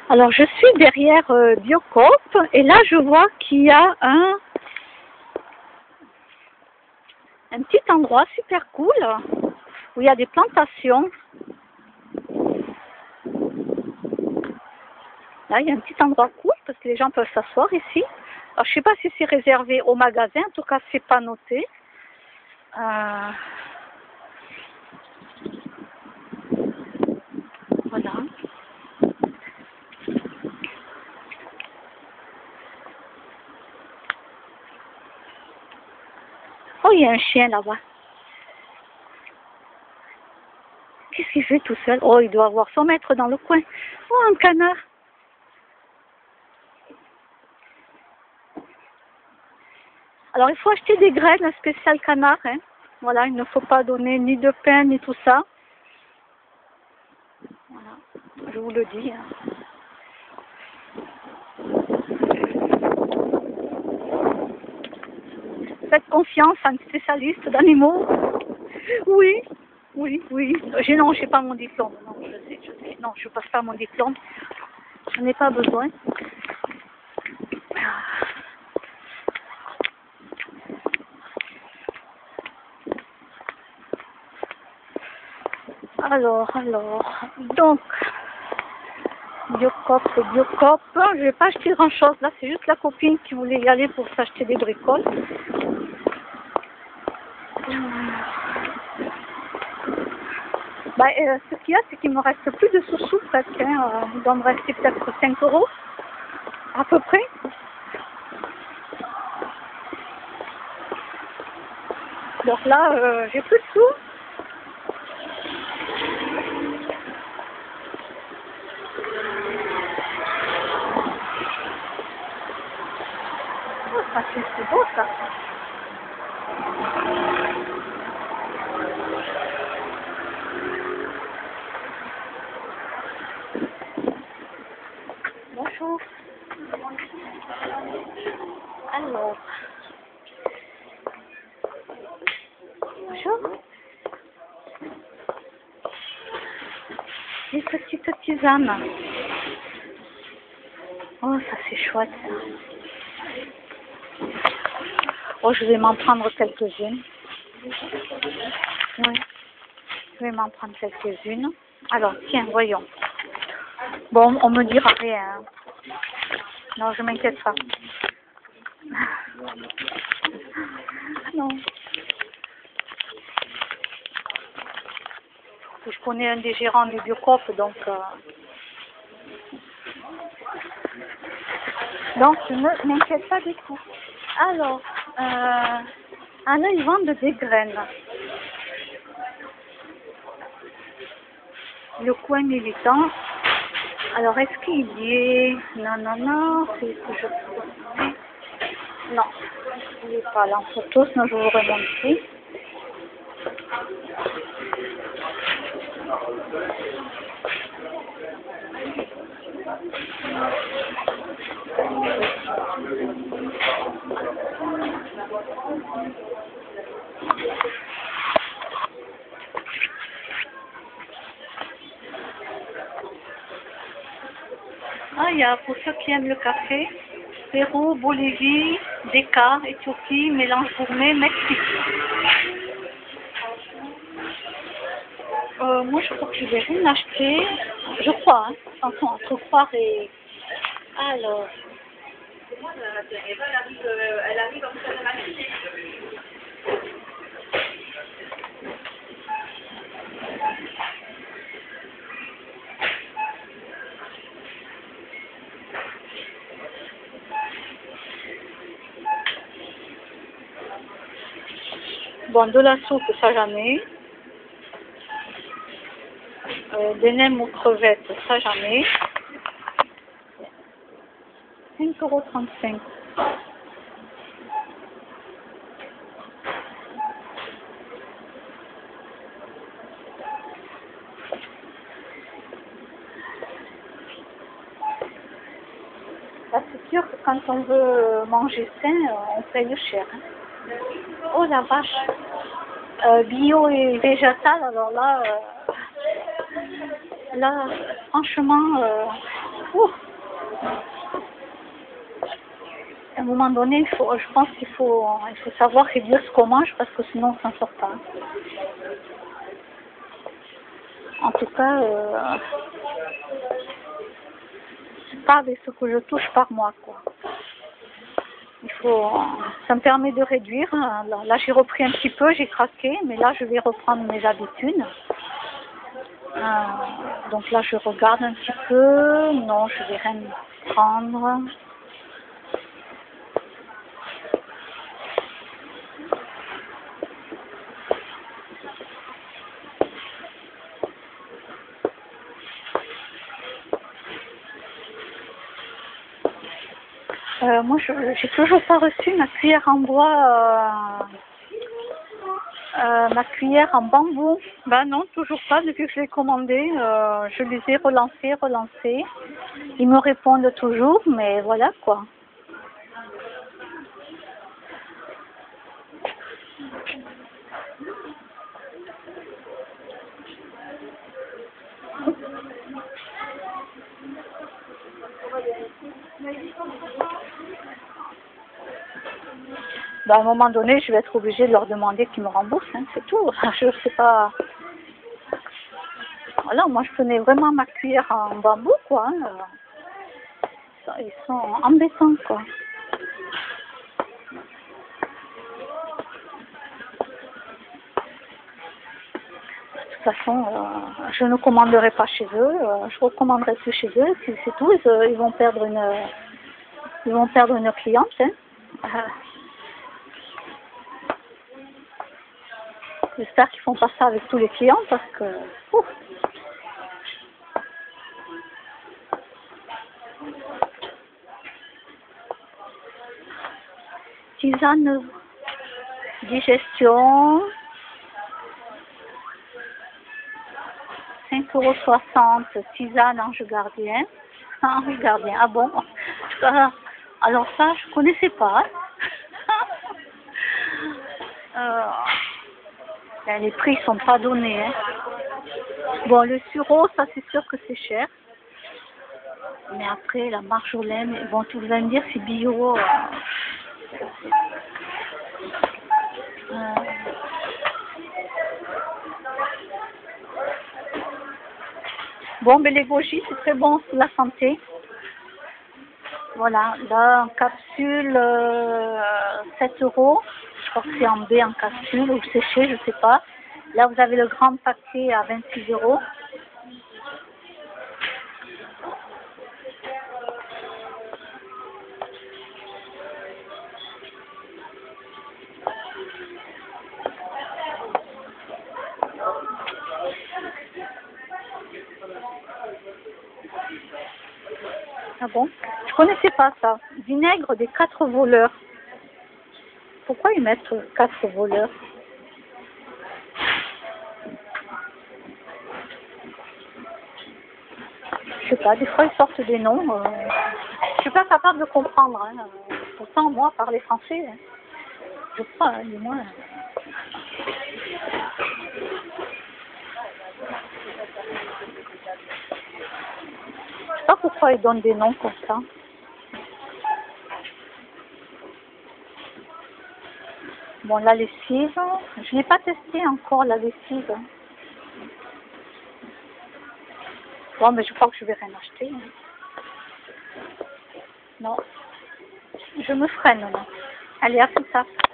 Alors, je suis derrière Biocoop et là, je vois qu'il y a un petit endroit super cool où il y a des plantations. Là, il y a un petit endroit cool parce que les gens peuvent s'asseoir ici. Alors, je ne sais pas si c'est réservé au magasin, en tout cas, c'est pas noté. Voilà. Oh, il y a un chien là-bas. Qu'est-ce qu'il fait tout seul? Oh, il doit avoir son maître dans le coin. Oh, un canard. Alors, il faut acheter des graines spéciales canard. Hein. Voilà, il ne faut pas donner ni de pain, ni tout ça. Voilà, je vous le dis. Hein. Faites confiance à un spécialiste d'animaux. Oui, oui. Non, je n'ai pas mon diplôme. Non, je sais. Non, je ne passe pas mon diplôme. Je n'ai pas besoin. Alors, donc, Biocoop. Je vais pas acheter grand chose. Là, c'est juste la copine qui voulait y aller pour s'acheter des bricoles. Bah, ce qu'il y a, c'est qu'il me reste plus de sous-sous presque. Hein. Il doit me rester peut-être 5 euros, à peu près. Donc là, j'ai plus de sous. Oh, ça c'est beau ça. Bonjour. Alors. Bonjour. Des petites tisanes. Oh, ça c'est chouette ça. Oh, je vais m'en prendre quelques-unes. Oui, je vais m'en prendre quelques-unes. Alors, tiens, voyons. Bon, on me dira rien. Non, je m'inquiète pas. Non. Je connais un des gérants du Biocoop, donc je ne m'inquiète pas du tout. Alors, là, ils vendent des graines. Le coin militant. Alors, est-ce qu'il y est? Non, c'est que je... Non, il n'est pas là en photo, sinon je vous aurais montré. Ah, il y a pour ceux qui aiment le café, Pérou, Bolivie, Déca, Éthiopie, mélange gourmet, Mexique. Moi, je crois que je vais rien acheter. Je crois, hein. Attention, entre croire et... Alors... Elle arrive en train de m'acheter. Bon, de la soupe, ça jamais. Des nems aux crevettes, ça jamais. 5,35 €. Là, c'est sûr que quand on veut manger sain, on paye cher. Hein. Oh la vache! Bio et végétal, alors là, franchement, Ouh. À un moment donné, je pense qu'il faut savoir réduire ce qu'on mange parce que sinon on s'en sort pas. En tout cas, c'est pas avec ce que je touche par mois, quoi. Ça me permet de réduire. Là, j'ai repris un petit peu, j'ai craqué, mais là, je vais reprendre mes habitudes. Donc là, je regarde un petit peu. Non, je vais rien prendre. Moi, j'ai toujours pas reçu ma cuillère en bois, ma cuillère en bambou. Ben non, toujours pas depuis que je l'ai commandé. Je les ai relancés. Ils me répondent toujours, mais voilà quoi. Ben, à un moment donné, je vais être obligée de leur demander qu'ils me remboursent, hein, c'est tout. Je sais pas. Voilà, moi je tenais vraiment ma cuillère en bambou, quoi. Hein. Ils sont embêtants, quoi. De toute façon, je ne commanderai pas chez eux. Je recommanderai plus chez eux. C'est tout. Ils vont perdre une cliente. Hein. J'espère qu'ils font pas ça avec tous les clients parce que. Ouf. Tisane digestion. 5,60 €, tisane ange gardien. Ange gardien, ah bon? Alors ça, je connaissais pas. Les prix sont pas donnés. Hein. Bon, le sureau, ça c'est sûr que c'est cher. Mais après, la marjolaine, bon, tout vous allez me dire, c'est bio. Bon, mais les goji, c'est très bon pour la santé. Voilà, là, en capsule, 7 €. Je crois que c'est en B en capsule ou séché, je sais pas. Là, vous avez le grand paquet à 26 €. Ah bon? Je connaissais pas ça. Vinaigre des 4 voleurs. Pourquoi ils mettent 4 voleurs? Je sais pas, des fois ils sortent des noms. Je suis pas capable de comprendre. Hein. Pourtant, moi, parler français, hein. Je crois, hein, du moins. Je sais pas pourquoi ils donnent des noms comme ça. Bon, la lessive, je n'ai pas testé encore la lessive. Bon, mais je crois que je vais rien acheter. Non, je me freine, non. Allez, à plus tard.